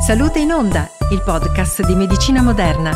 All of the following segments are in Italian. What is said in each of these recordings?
Salute in Onda, il podcast di medicina moderna.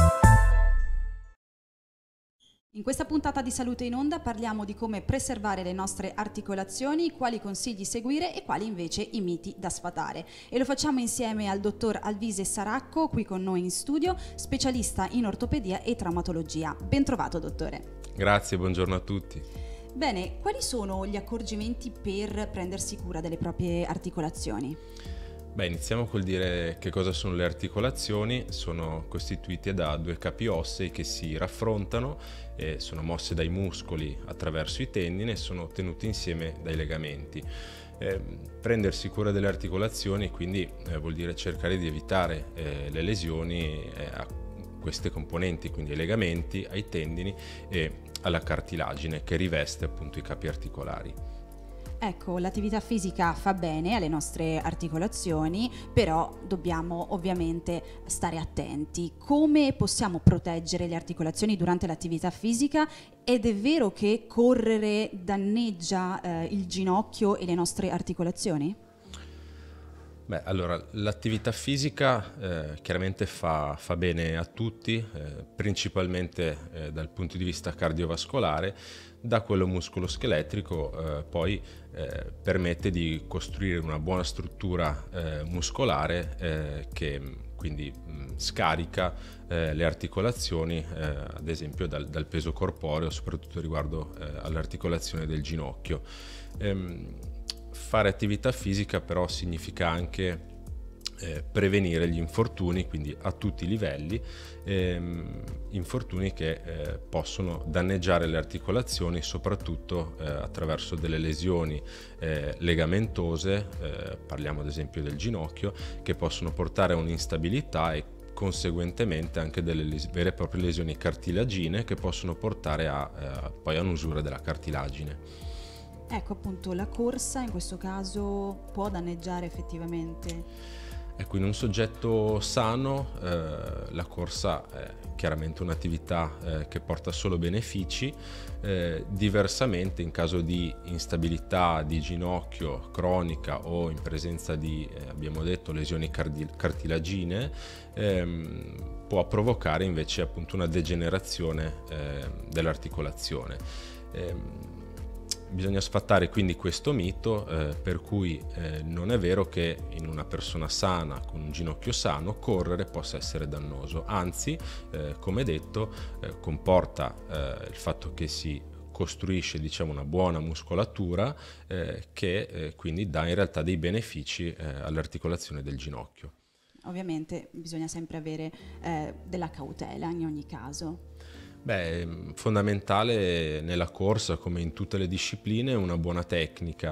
In questa puntata di Salute in Onda parliamo di come preservare le nostre articolazioni, quali consigli seguire e quali invece i miti da sfatare. E lo facciamo insieme al dottor Alvise Saracco, qui con noi in studio, specialista in ortopedia e traumatologia. Ben trovato, dottore. Grazie, buongiorno a tutti. Bene, quali sono gli accorgimenti per prendersi cura delle proprie articolazioni? Beh, iniziamo col dire che cosa sono le articolazioni. Sono costituite da due capi ossei che si raffrontano e sono mosse dai muscoli attraverso i tendini e sono tenuti insieme dai legamenti. Prendersi cura delle articolazioni quindi vuol dire cercare di evitare le lesioni a queste componenti, quindi ai legamenti, ai tendini e alla cartilagine che riveste appunto i capi articolari. Ecco, l'attività fisica fa bene alle nostre articolazioni, però dobbiamo ovviamente stare attenti. Come possiamo proteggere le articolazioni durante l'attività fisica? Ed è vero che correre danneggia il ginocchio e le nostre articolazioni? Beh, allora, l'attività fisica chiaramente fa bene a tutti, principalmente dal punto di vista cardiovascolare. Da quello muscoloscheletrico poi permette di costruire una buona struttura muscolare che quindi scarica le articolazioni, ad esempio dal peso corporeo, soprattutto riguardo all'articolazione del ginocchio. Fare attività fisica però significa anche prevenire gli infortuni, quindi a tutti i livelli, infortuni che possono danneggiare le articolazioni, soprattutto attraverso delle lesioni legamentose, parliamo ad esempio del ginocchio, che possono portare a un'instabilità e conseguentemente anche delle vere e proprie lesioni cartilagine che possono portare poi a un'usura della cartilagine. Ecco, appunto, la corsa in questo caso può danneggiare effettivamente? Ecco, in un soggetto sano la corsa è chiaramente un'attività che porta solo benefici, diversamente in caso di instabilità di ginocchio cronica o in presenza di, abbiamo detto, lesioni cartilagine, può provocare invece appunto una degenerazione dell'articolazione. Bisogna sfatare quindi questo mito per cui non è vero che in una persona sana, con un ginocchio sano, correre possa essere dannoso. Anzi, come detto, comporta il fatto che si costruisce, diciamo, una buona muscolatura che quindi dà in realtà dei benefici all'articolazione del ginocchio. Ovviamente bisogna sempre avere della cautela in ogni caso. Beh, fondamentale nella corsa, come in tutte le discipline, una buona tecnica.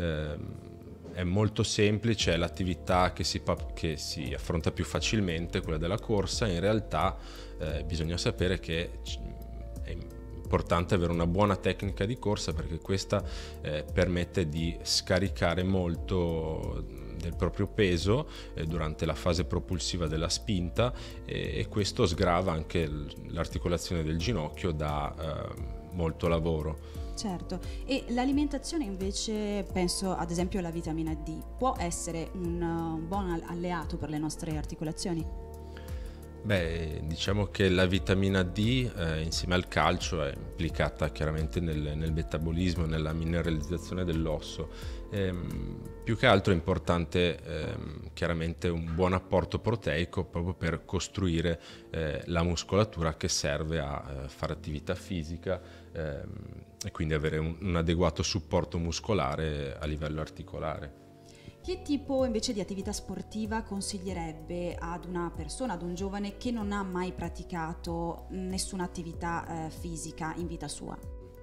È molto semplice, è l'attività che si affronta più facilmente, quella della corsa. In realtà bisogna sapere che è importante avere una buona tecnica di corsa, perché questa permette di scaricare molto del proprio peso durante la fase propulsiva della spinta e questo sgrava anche l'articolazione del ginocchio da molto lavoro. Certo, e l'alimentazione invece, penso ad esempio alla vitamina D, può essere un buon alleato per le nostre articolazioni? Beh, diciamo che la vitamina D insieme al calcio è implicata chiaramente nel metabolismo, nella mineralizzazione dell'osso. Più che altro è importante chiaramente un buon apporto proteico proprio per costruire la muscolatura che serve a fare attività fisica e quindi avere un adeguato supporto muscolare a livello articolare. Che tipo invece di attività sportiva consiglierebbe ad una persona, ad un giovane che non ha mai praticato nessuna attività fisica in vita sua?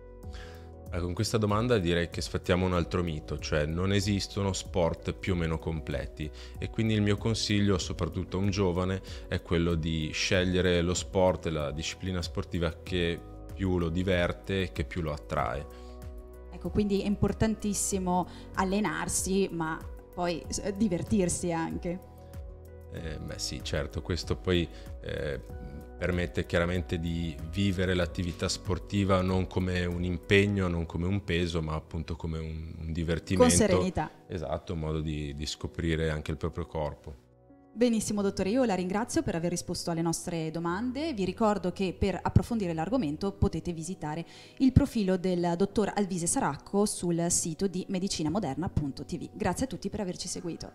Con questa domanda direi che sfattiamo un altro mito, cioè non esistono sport più o meno completi e quindi il mio consiglio, soprattutto a un giovane, è quello di scegliere lo sport e la disciplina sportiva che più lo diverte, che più lo attrae. Ecco, quindi è importantissimo allenarsi, ma poi divertirsi anche. Beh sì, certo, questo poi permette chiaramente di vivere l'attività sportiva non come un impegno, non come un peso, ma appunto come un divertimento. Con serenità. Esatto, un modo di scoprire anche il proprio corpo. Benissimo dottore, io la ringrazio per aver risposto alle nostre domande. Vi ricordo che per approfondire l'argomento potete visitare il profilo del dottor Alvise Saracco sul sito di medicinamoderna.tv. Grazie a tutti per averci seguito.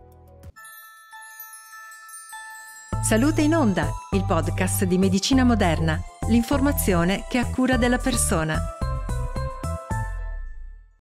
Salute in Onda, il podcast di Medicina Moderna, l'informazione che è a cura della persona.